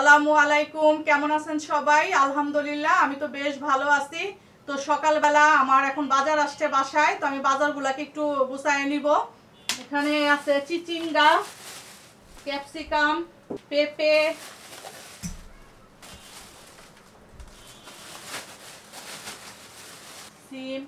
আসসালামু আলাইকুম, কেমন আছেন সবাই? আলহামদুলিল্লাহ আমি তো বেশ ভালো আছি। তো সকালবেলা আমার এখন বাজার আসছে বাসায়, তো আমি বাজারগুলোকে একটু গুছায় নিব। এখানে আছে চিচিঙ্গা, ক্যাপসিকাম, পেঁপে, সিম,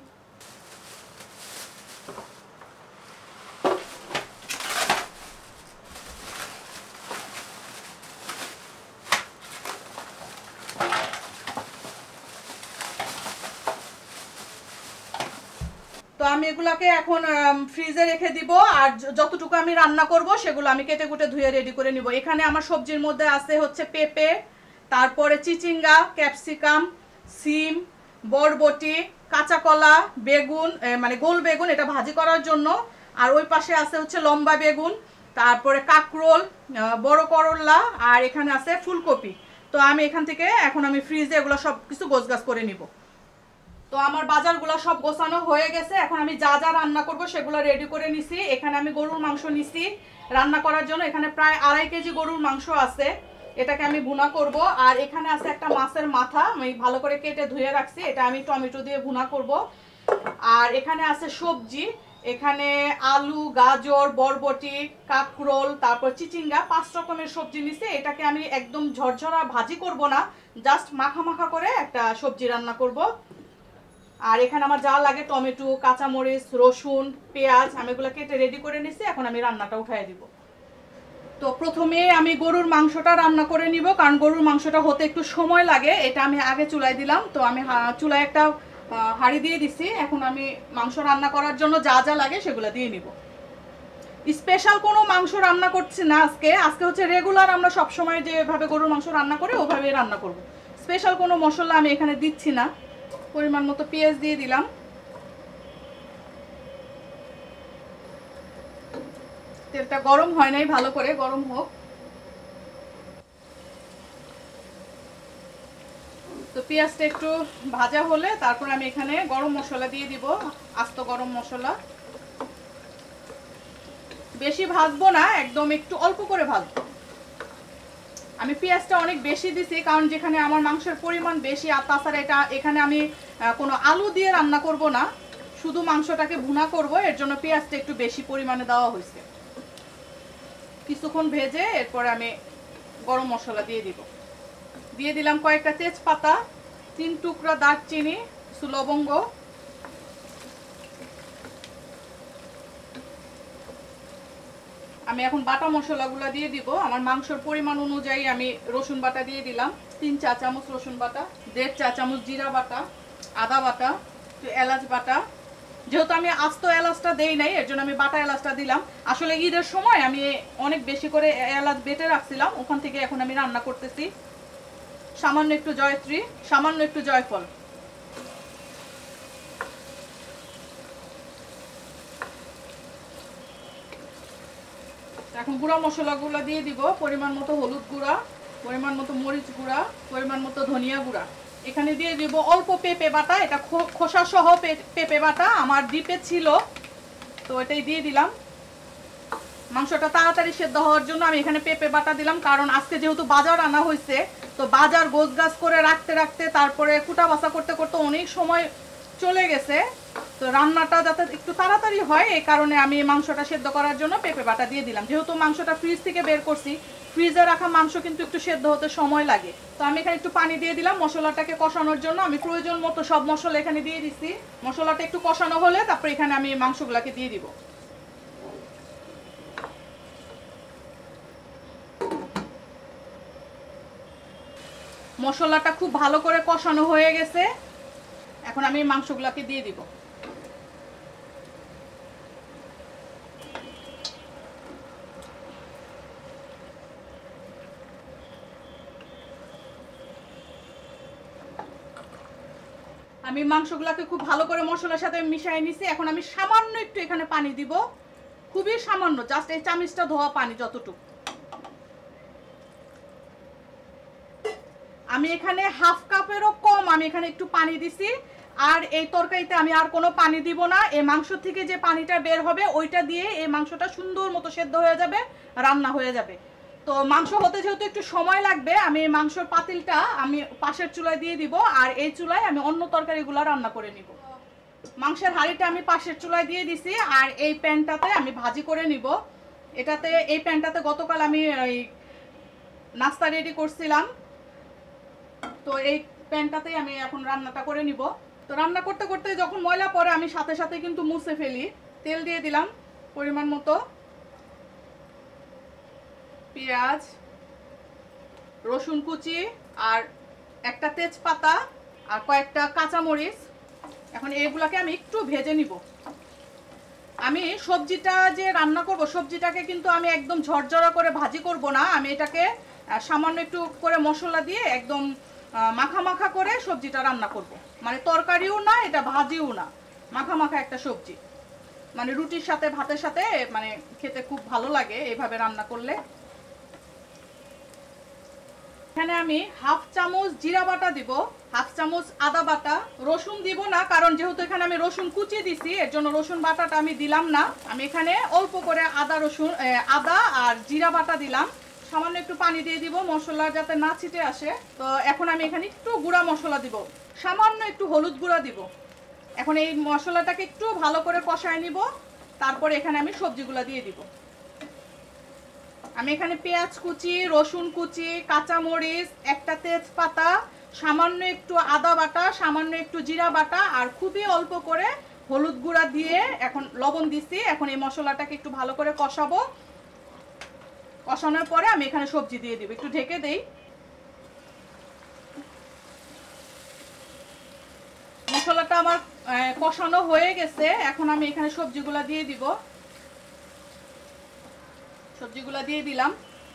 তো আমি এগুলাকে এখন ফ্রিজে রেখে দিব। আর যতটুকু আমি রান্না করব সেগুলো আমি কেটে কুটে ধুয়ে রেডি করে নিব। এখানে আমার সবজির মধ্যে আছে হচ্ছে পেঁপে, তারপরে চিচিঙ্গা, ক্যাপসিকাম, সিম, বরবটি, কাঁচা কলা, বেগুন, মানে গোল বেগুন, এটা ভাজি করার জন্য। আর ওই পাশে আছে হচ্ছে লম্বা বেগুন, তারপরে কাঁকরোল, বড় করলা, আর এখানে আছে ফুলকপি। তো আমি এখান থেকে এখন আমি ফ্রিজে এগুলো সব কিছু গোছগাছ করে নিব। তো আমার বাজারগুলো সব গোছানো হয়ে গেছে। এখন আমি যা যা রান্না করব সেগুলো রেডি করে নিছি। এখানে আমি গরুর মাংস নিছি রান্না করার জন্য। এখানে প্রায় 2.5 কেজি গরুর মাংস আছে, এটাকে আমি ভুনা করব। আর এখানে আছে একটা মাছের মাথা, আমি ভালো করে কেটে ধুয়ে রাখছি, এটা আমি টমেটো দিয়ে ভুনা করব। আর এখানে আছে সবজি, এখানে আলু, গাজর, বরবটি, কাঁকরোল, তারপর চিচিঙ্গা, 5 রকমের সবজি নিছি। এটাকে আমি একদম ঝরঝরা ভাজি করব না, জাস্ট মাখা মাখা করে একটা সবজি রান্না করব। আর এখানে আমার যা লাগে টমেটো, কাঁচামরিচ, রসুন, পেঁয়াজ, আমি এগুলো কেটে রেডি করে নিছি। এখন আমি রান্নাটা উঠাই দিব। তো প্রথমে আমি গরুর মাংসটা রান্না করে নিব, কারণ গরুর মাংসটা হতে একটু সময় লাগে। এটা আমি আগে চুলায় দিলাম, তো আমি চুলায় একটা হাঁড়ি দিয়ে দিছি। এখন আমি মাংস রান্না করার জন্য যা যা লাগে সেগুলো দিয়ে নিব। স্পেশাল কোনো মাংস রান্না করছি না আজকে। আজকে হচ্ছে রেগুলার আমরা সবসময় যেভাবে গরুর মাংস রান্না করি ওভাবেই রান্না করব। স্পেশাল কোনো মশলা আমি এখানে দিচ্ছি না। পরিমাণ মতো পেঁয়াজ দিয়ে দিলাম। তেলটা গরম হয় নাই, ভালো করে গরম হোক। তো পেঁয়াজটা একটু ভাজা হলে তারপর আমি এখানে গরম মশলা দিয়ে দিব, আস্ত গরম মশলা। বেশি ভাজবো না, একদম একটু অল্প করে ভাজবো। আমি পেঁয়াজটা অনেক বেশি দিছি, কারণ যেখানে আমার মাংসের পরিমাণ বেশি। আর তাছাড়া এটা এখানে আমি কোনো আলু দিয়ে রান্না করব না, শুধু মাংসটাকে ভুনা করব, এর জন্য পেঁয়াজটা একটু বেশি পরিমাণে দেওয়া হয়েছে। কিছুক্ষণ ভেজে এরপরে আমি গরম মশলা দিয়ে দিব। দিয়ে দিলাম কয়েকটা তেজপাতা, 3 টুকরা দারচিনি, কিছু লবঙ্গ। আমি এখন বাটা মশলাগুলো দিয়ে দিব। আমার মাংসের পরিমাণ অনুযায়ী আমি রসুন বাটা দিয়ে দিলাম, 3 চা চামচ রসুন বাটা, 1.5 চা চামচ জিরা বাটা, আদা বাটা, একটু এলাচ বাটা। যেহেতু আমি আস্ত এলাচটা দেই নাই, এর জন্য আমি বাটা এলাচটা দিলাম। আসলে ঈদের সময় আমি অনেক বেশি করে এলাচ বেটে রাখছিলাম, ওখান থেকে এখন আমি রান্না করতেছি। সামান্য একটু জয়ত্রী, সামান্য একটু জয়ফল। এখন গুঁড়া মশলাগুলো দিয়ে দিব। পরিমাণ মতো হলুদ গুঁড়া, পরিমাণ মতো মরিচ গুঁড়া, পরিমাণ মতো ধনিয়া গুঁড়া। এখানে দিয়ে দিব অল্প পেঁপে বাটা, এটা খোসা সহ পেঁপে বাটা আমার ডিপে ছিল, তো এটাই দিয়ে দিলাম। মাংসটা তাড়াতাড়ি সেদ্ধ হওয়ার জন্য আমি এখানে পেঁপে বাটা দিলাম, কারণ আজকে যেহেতু বাজার আনা হয়েছে, তো বাজার গোছগাছ করে রাখতে রাখতে তারপরে কুটা বাছা করতে করতে অনেক সময় চলে গেছে। তো রান্নাটা যাতে একটু তাড়াতাড়ি হয় এই কারণে আমি মাংসটা সেদ্ধ করার জন্য পেঁপে বাটা দিয়ে দিলাম। যেহেতু মাংসটা ফ্রিজ থেকে বের করছি, ফ্রিজে রাখা মাংস কিন্তু একটু সেদ্ধ হতে সময় লাগে। তো আমি এখানে একটু পানি দিয়ে দিলাম মশলাটাকে কষানোর জন্য। আমি প্রয়োজন মতো সব মশলা এখানে দিয়ে দিচ্ছি। মশলাটা একটু কষানো হলে তারপর এখানে আমি মাংসগুলোকে দিয়ে দিব। মশলাটা খুব ভালো করে কষানো হয়ে গেছে, এখন আমি মাংসগুলোকে দিয়ে দিব। আমি মাংসগুলোকে খুব ভালো করে মশলার সাথে মিশিয়ে নিছি। এখন আমি সামান্য একটু এখানে পানি দিব, খুবই সামান্য, জাস্ট এই চামচটা ধোয়া পানি যতটুকু। আমি এখানে হাফ কাপেরও কম আমি এখানে একটু পানি দিছি। আর এই তরকারিতে আমি আর কোনো পানি দিব না। এই মাংস থেকে যে পানিটা বের হবে ওইটা দিয়ে এই মাংসটা সুন্দর মতো সেদ্ধ হয়ে যাবে, রান্না হয়ে যাবে। তো মাংস হতে যেহেতু একটু সময় লাগবে, আমি মাংসর পাতিলটা আমি পাশের চুলায় দিয়ে দিব, আর এই চুলায় আমি অন্য তরকারিগুলো রান্না করে নিব। মাংসের হাঁড়িটা আমি পাশের চুলায় দিয়ে দিছি, আর এই প্যানটাতে আমি ভাজি করে নিব। এই প্যানটাতে গতকাল আমি ওই নাস্তা রেডি করছিলাম, তো এই প্যানটাতেই আমি এখন রান্নাটা করে নিব। তো রান্না করতে করতে যখন ময়লা পড়ে আমি সাথে সাথে কিন্তু মুছে ফেলি। তেল দিয়ে দিলাম পরিমাণ মতো, পেঁয়াজ, রসুন কুচি, আর একটা তেজপাতা, আর কয়েকটা কাঁচামরিচ। এখন এগুলাকে আমি একটু ভেজে নিব। আমি সবজিটা যে রান্না করব, সবজিটাকে কিন্তু আমি একদম ঝরঝরা করে ভাজি করব না। আমি এটাকে সামান্য একটু করে মশলা দিয়ে একদম মাখা মাখা করে সবজিটা রান্না করব। মানে তরকারিও না, এটা ভাজিও না, মাখা মাখা একটা সবজি। মানে রুটির সাথে ভাতের সাথে মানে খেতে খুব ভালো লাগে এইভাবে রান্না করলে। এখানে আমি হাফ চামচ জিরা বাটা দিব, হাফ চামচ আদা বাটা। রসুন দিব না, কারণ যেহেতু এখানে আমি রসুন কুচি দিছি, এর জন্য রসুন বাটাটা আমি দিলাম না। আমি এখানে অল্প করে আদা আর জিরা বাটা দিলাম। সামান্য একটু পানি দিয়ে দিব মশলা যাতে না ছিটে আসে। তো এখন আমি এখানে একটু গুঁড়া মশলা দিব, সামান্য একটু হলুদ গুঁড়া দিব। এখন এই মশলাটাকে একটু ভালো করে কষায় নিব, তারপরে এখানে আমি সবজিগুলো দিয়ে দিব। আমি এখানে পেঁয়াজ কুচি, রসুন কুচি, কাঁচামরিচ, একটা তেজপাতা, সামান্য একটু আদা বাটা, সামান্য একটু জিরা বাটা, আর খুবই অল্প করে হলুদ গুঁড়া দিয়ে এখন লবণ দিছি। এখন এই মশলাটাকে একটু ভালো করে কষাবো। কষানোর পরে আমি এখানে সবজি দিয়ে দিব। একটু ঢেকে দেই। মশলাটা আমার কষানো হয়ে গেছে। এখন আমি এখানে সবজিগুলা দিয়ে দিব। সবজিগুলা দিয়ে দিলাম।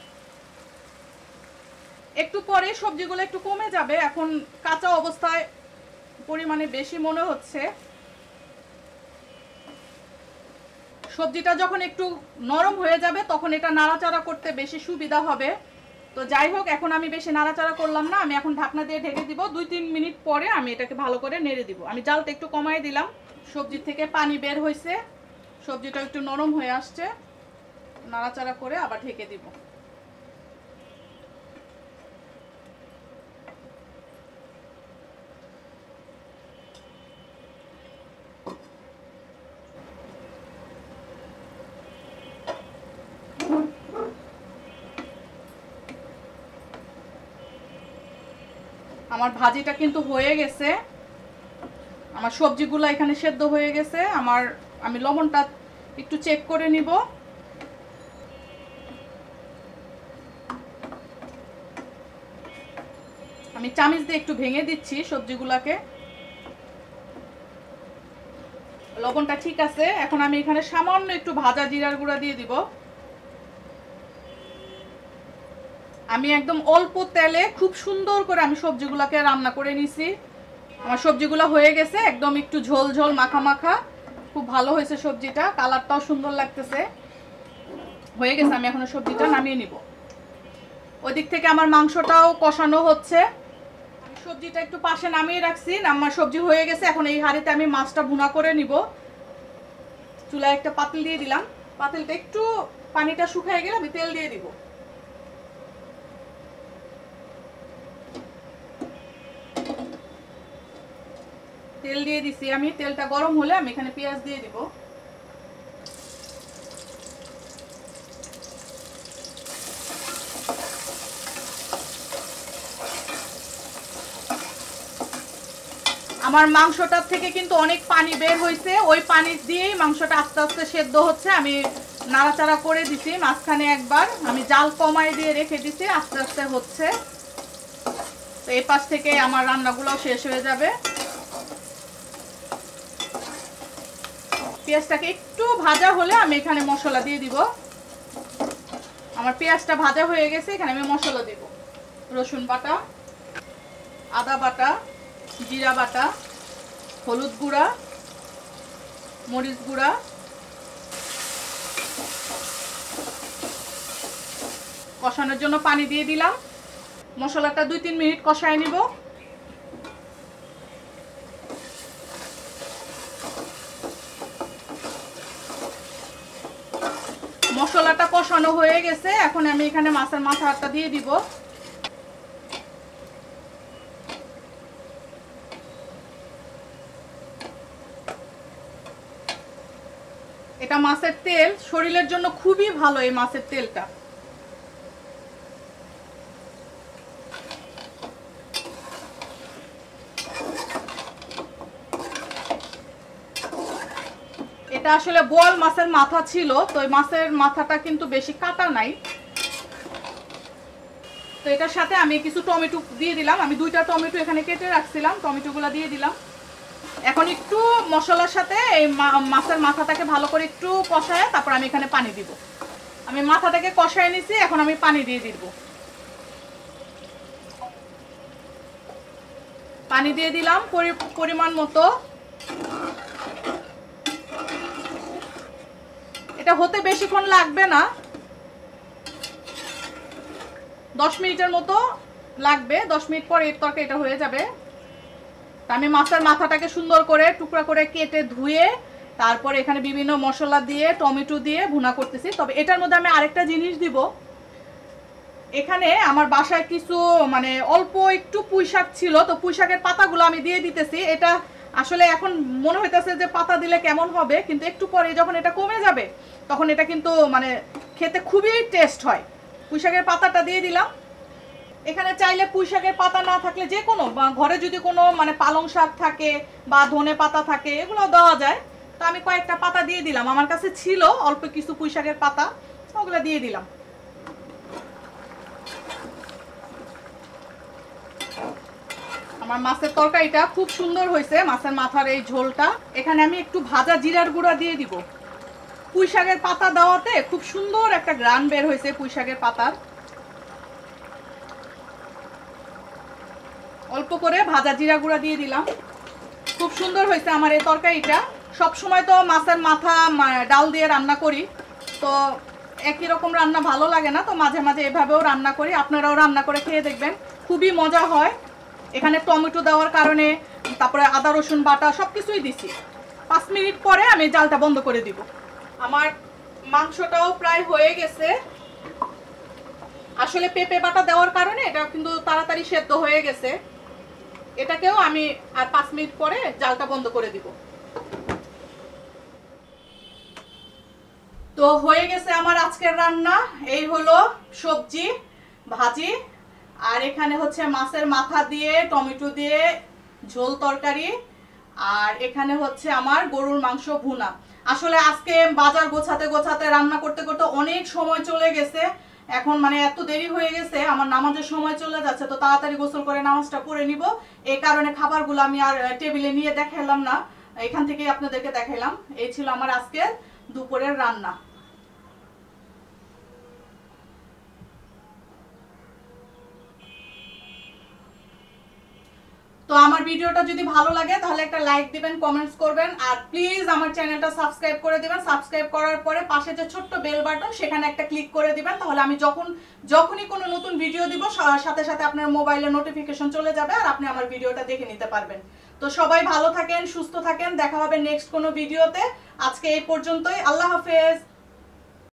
একটু পরে সবজিগুলো একটু কমে যাবে, এখন কাঁচা অবস্থায় পরিমাণে বেশি মনে হচ্ছে। সবজিটা যখন একটু নরম হয়ে যাবে তখন এটা নাড়াচাড়া করতে বেশি সুবিধা হবে। তো যাই হোক, এখন আমি বেশি নাড়াচাড়া করলাম না, আমি এখন ঢাকনা দিয়ে ঢেকে দিব। 2-3 মিনিট পরে আমি এটাকে ভালো করে নেড়ে দিব। আমি জালটা একটু কমাই দিলাম। সবজি থেকে পানি বের হয়েছে, সবজিটা একটু নরম হয়ে আসছে। নাড়াচাড়া করে আবার ঢেকে দিব। আমার ভাজিটা কিন্তু হয়ে গেছে, আমার সবজিগুলো এখানে সেদ্ধ হয়ে গেছে। আমি লবণটা একটু চেক করে নিব। আমি চামচ দিয়ে একটু ভেঙে দিচ্ছি সবজিগুলোকে। লবণটা ঠিক আছে। এখন আমি এখানে সামান্য একটু ভাজা জিরার গুঁড়া দিয়ে দিব। আমি একদম অল্প তেলে খুব সুন্দর করে আমি সবজিগুলোকে রান্না করে নিছি। আমার সবজিগুলো হয়ে গেছে, একদম একটু ঝোল ঝোল মাখা মাখা, খুব ভালো হয়েছে সবজিটা। কালারটাও সুন্দর লাগতেছে। হয়ে গেছে, আমি এখন সবজিটা নামিয়ে নিব। ওই দিক থেকে আমার মাংসটাও কষানো হচ্ছে। সবজিটা একটু পাশে নামিয়ে রাখছি, আমার সবজি হয়ে গেছে। এখন এই হাঁড়িতে আমি মাছটা ভুনা করে নিব। চুলায় একটা পাতিল দিয়ে দিলাম। পাতিলটা একটু পানিটা শুকিয়ে গেলে আমি তেল দিয়ে দিব। তেল দিয়ে দিছি আমি। তেলটা গরম হলে আমি এখানে পেঁয়াজ দিয়ে দিব। আমার মাংসটার থেকে কিন্তু অনেক পানি বের হয়েছে, ওই পানি দিয়েই মাংসটা আস্তে আস্তে সেদ্ধ হচ্ছে। আমি নাড়াচাড়া করে দিছি মাঝখানে একবার, আমি জাল কমাই দিয়ে রেখে দিছি, আস্তে আস্তে হচ্ছে। তো এই পাশ থেকে আমার রান্নাগুলো শেষ হয়ে যাবে। পেঁয়াজটাকে একটু ভাজা হলে আমি এখানে মশলা দিয়ে দিব। আমার পেঁয়াজটা ভাজা হয়ে গেছে, এখানে আমি মশলা দিব। রসুন বাটা, আদা বাটা, জিরা বাটা, হলুদ গুঁড়া, মরিচ গুঁড়া, কষানোর জন্য পানি দিয়ে দিলাম। মশলাটা 2-3 মিনিট কষায় নিব। মশলাটা কষানো হয়ে গেছে, এখন আমি এখানে মাছের মাথাটা দিয়ে দিব। এটা মাছের তেল, শরীরের জন্য খুবই ভালো এই মাছের তেলটা। এটা আসলে বোয়াল মাছের মাথা ছিল, তো এই মাছের মাথাটা কিন্তু বেশি কাটা নাই। তো এটার সাথে আমি কিছু টমেটো দিয়ে দিলাম, আমি 2টা টমেটো এখানে কেটে রাখছিলাম, টমেটোগুলো দিয়ে দিলাম। এখন একটু মশলার সাথে এই মাছের মাথাটাকে ভালো করে একটু কষায় তারপর আমি এখানে পানি দিব। আমি মাথাটাকে কষায় নিছি, এখন আমি পানি দিয়ে দিব। পানি দিয়ে দিলাম পরিমাণ মতো। এটা হতে বেশিক্ষণ লাগবে না, 10 মিনিটের মতো লাগবে। 10 মিনিট পরে এর তরকারিটা হয়ে যাবে। আমি মাছের মাথাটাকে সুন্দর করে টুকরা করে কেটে ধুয়ে তারপর এখানে বিভিন্ন মশলা দিয়ে টমেটো দিয়ে ভুনা করতেছি। তবে এটার মধ্যে আমি আরেকটা জিনিস দিব, এখানে আমার বাসায় কিছু মানে অল্প একটু পুঁইশাক ছিল, তো পুঁইশাকের পাতাগুলো আমি দিয়ে দিতেছি। এটা আসলে এখন মনে হইতেছে যে পাতা দিলে কেমন হবে, কিন্তু একটু পরে যখন এটা কমে যাবে তখন এটা কিন্তু মানে খেতে খুবই টেস্ট হয়। পুঁইশাকের পাতাটা দিয়ে দিলাম। এখানে চাইলে পুঁইশাকের পাতা না থাকলে যে কোনো ঘরে যদি কোনো মানে পালং শাক থাকে বা ধনে পাতা থাকে এগুলো দেওয়া যায়। তো আমি কয়েকটা পাতা দিয়ে দিলাম, আমার কাছে ছিল অল্প কিছু পুঁইশাকের পাতা, ওগুলো দিয়ে দিলাম। আমার মাছের তরকারিটা খুব সুন্দর হয়েছে, মাছের মাথার এই ঝোলটা। এখানে আমি একটু ভাজা জিরার গুঁড়া দিয়ে দিব। পুঁইশাকের পাতা দেওয়াতে খুব সুন্দর একটা গ্রান বের হয়েছে পুঁইশাকের পাতার। অল্প করে ভাজা জিরা গুঁড়া দিয়ে দিলাম। খুব সুন্দর হয়েছে আমার এই তরকারিটা। সব সময় তো মাছের মাথা ডাল দিয়ে রান্না করি, তো একই রকম রান্না ভালো লাগে না, তো মাঝে মাঝে এভাবেও রান্না করি। আপনারাও রান্না করে খেয়ে দেখবেন, খুবই মজা হয়। এখানে টমেটো দেওয়ার কারণে তারপরে আদা রসুন বাটা সব কিছুই দিছি। 5 মিনিট পরে আমি জালটা বন্ধ করে দিব। আমার মাংসটাও প্রায় হয়ে গেছে। আসলে পেঁপে বাটা দেওয়ার কারণে এটা কিন্তু তাড়াতাড়ি সেদ্ধ হয়ে গেছে। এটাকেও আমি আর 5 মিনিট পরে জালটা বন্ধ করে দিব। তো হয়ে গেছে আমার আজকের রান্না। এই হলো সবজি ভাজি, আর এখানে হচ্ছে মাছের মাথা দিয়ে টমেটো দিয়ে ঝোল তরকারি, আর এখানে হচ্ছে আমার গরুর মাংস ভুনা। আসলে আজকে বাজার গোছাতে গোছাতে রান্না করতে করতে অনেক সময় চলে গেছে। এখন মানে এত দেরি হয়ে গেছে, আমার নামাজের সময় চলে যাচ্ছে, তো তাড়াতাড়ি গোসল করে নামাজটা পড়ে নিব। এই কারণে খাবারগুলো আমি আর টেবিলে নিয়ে দেখাইলাম না, এখান থেকেই আপনাদেরকে দেখাইলাম। এই ছিল আমার আজকের দুপুরের রান্না। তো আমার ভিডিওটা যদি ভালো লাগে তাহলে একটা লাইক দিবেন, কমেন্টস করবেন, আর প্লিজ আমার চ্যানেলটা সাবস্ক্রাইব করে দিবেন। সাবস্ক্রাইব করার পরে পাশে যে ছোট্ট বেল বাটন সেখানে একটা ক্লিক করে দিবেন, তাহলে আমি যখনই কোনো নতুন ভিডিও দিব সাথে সাথে আপনার মোবাইলে নোটিফিকেশন চলে যাবে আর আপনি আমার ভিডিওটা দেখে নিতে পারবেন। তো সবাই ভালো থাকেন, সুস্থ থাকেন, দেখা হবে নেক্সট কোনো ভিডিওতে। আজকে এই পর্যন্তই, আল্লাহ হাফেজ।